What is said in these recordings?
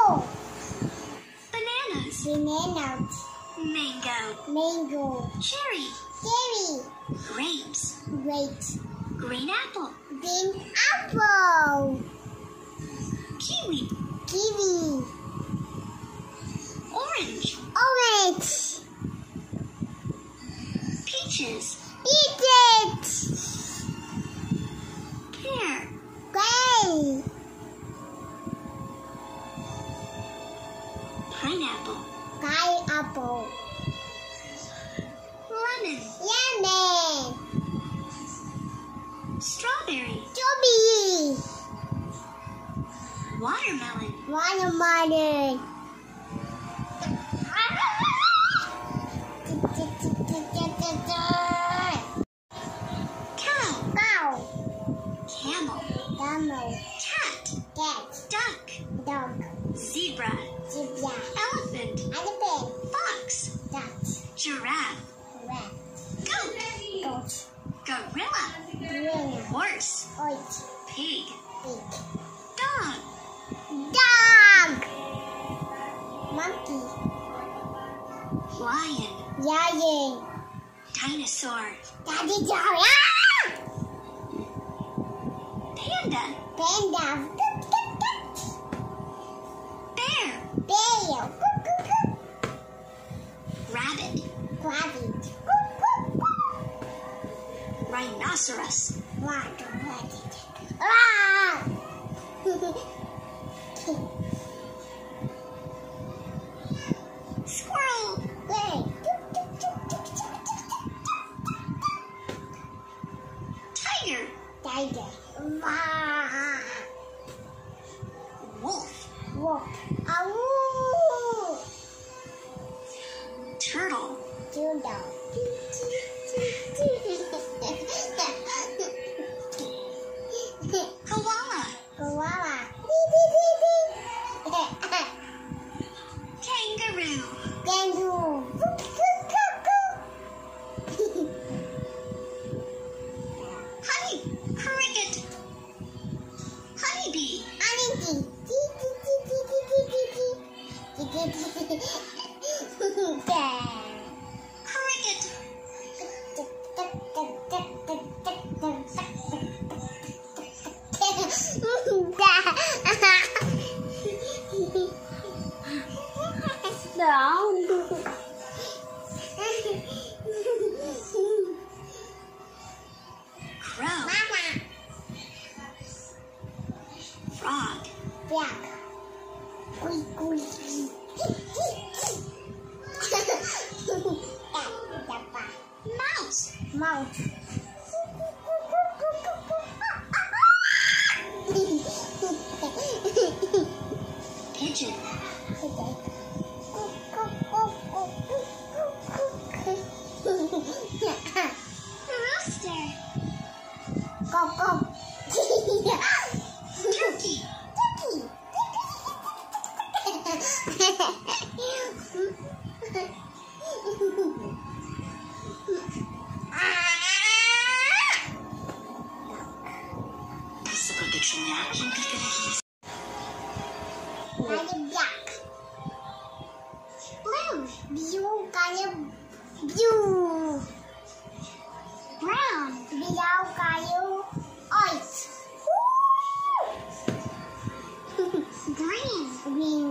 Apple. Bananas. Banana. Mango. Mango. Cherry. Cherry. Grapes. Grapes. Green apple. Green apple. Kiwi. Kiwi. Orange. Orange. Peaches. Peaches. Pear. Gray. Pineapple. Pineapple. Lemon. Lemon. Strawberry. Strawberry. Watermelon. Watermelon. Cow. Cow. Camel. Camel. Cat. Cat. Duck. Dog. Zebra. Zebra. Elephant. Elephant. Fox. Duck. Giraffe. Rat. Goat. Goat. Gorilla. Gorilla. Horse. Horse. Pig. Pig. Dog. Dog. Monkey. Lion. Lion. Dinosaur. Dinosaur. Panda. Panda. Bear. Bear. Rabbit. Rabbit. Rhinoceros. Squirrel. Tiger. Tiger. Wolf. Wolf. Ow. Turtle. Turtle. Koala. Koala. Kangaroo. Kangaroo. Cricket. Honeybee. Honeybee. Cricket. Crow. Frog. Mouse. Mouse. Pigeon. Rooster. Turkey. Seperti cina yang terkena Black. Blue. Blue kayak blue. brown. Bilau kayu white. Green. Green.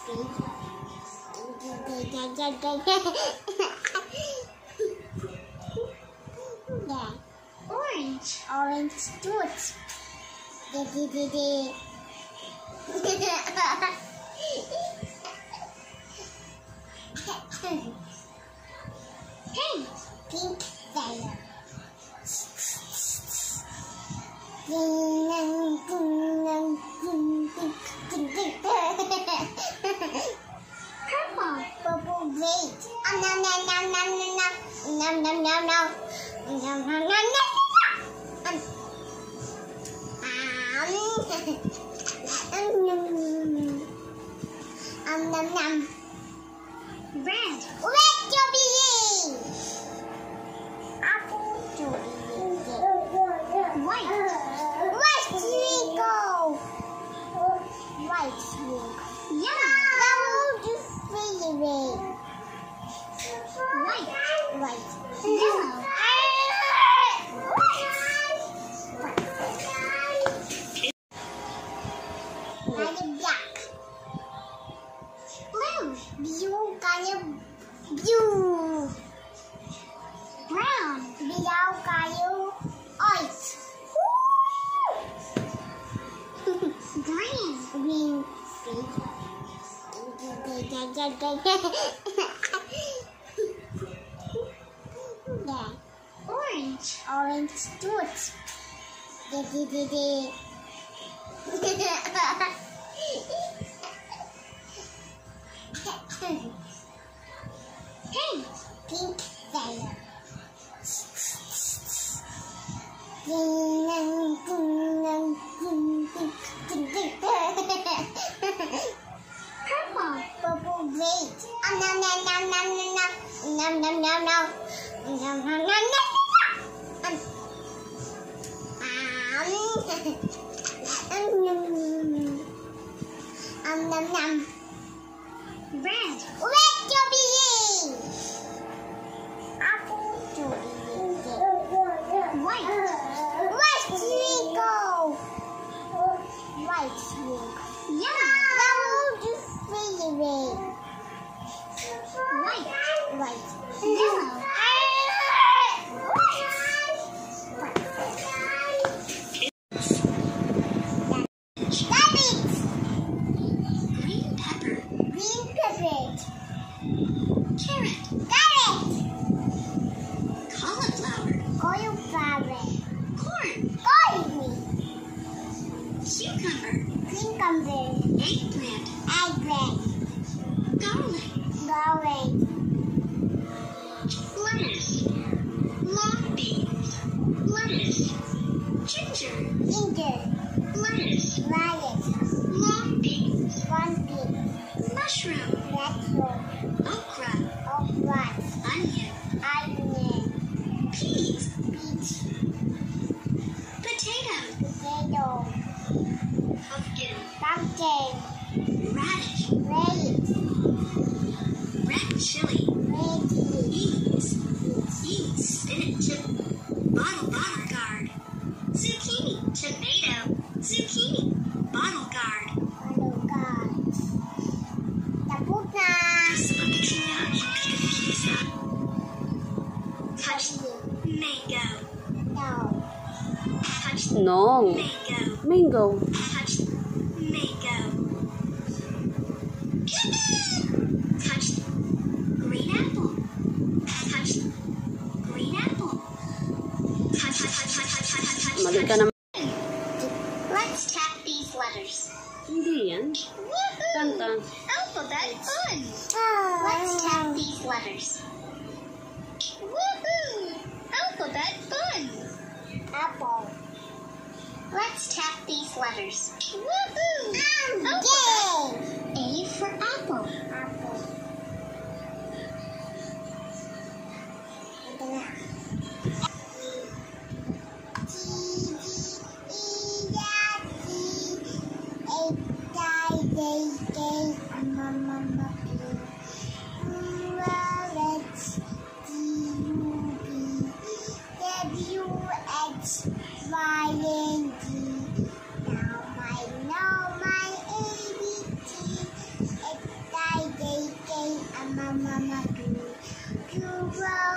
Yeah. Orange. Orange fruit. Pink. Pink color. Purple. Purple great. Nom nom nom nom nom nom nom nom nom nom nom nom nom nom nom. Red. Red strawberry. Apple strawberry. White. White triangle. White triangle. Yellow. kayu blue. Brown. Below kayu white. Green. Green. Yeah. Orange. Orange tooth. Pink. Pink feather. Purple. Purple great. Nom nom nom nom nom nom nom nom nom nom nom nom nom nom nom. Red. Red strawberry. Apple strawberry. White. White trigo. White trigo. Yellow. White. White. Yellow. Rabbit. Green pepper. Green pepper. Carrot. Carrot. Cauliflower. Cauliflower. Corn. Corn. Cucumber. Cucumber. Eggplant. Eggplant. Garlic. Garlic. Lettuce. Long beans. Lettuce. Ginger. Ginger. Lettuce. Lettuce. Long beans. Pumpkin. Mushroom. Mushroom. Okra. Okra. Onion. Onion. Peas. Peach. Potato. Potato. Pumpkin. Pumpkin. Radish. Radish. Red chili. Red chili. Beans. Spinach. Bottle gourd. Zucchini. Tomato. Zucchini. Bottle gourd. Avocado. Tapuna. Touch mango. No. Touch No. mango. Mango. Touch mango. Touch green apple. Touch green apple. Touch. Mali ka naman. Let's tap these letters. Hindi yan. Kanta. Alphabet fun. Oh. Let's tap these letters. Woohoo! Alphabet fun. Apple. Let's tap these letters. Woohoo! Game. A for apple. Apple. Ito na. Mama, do you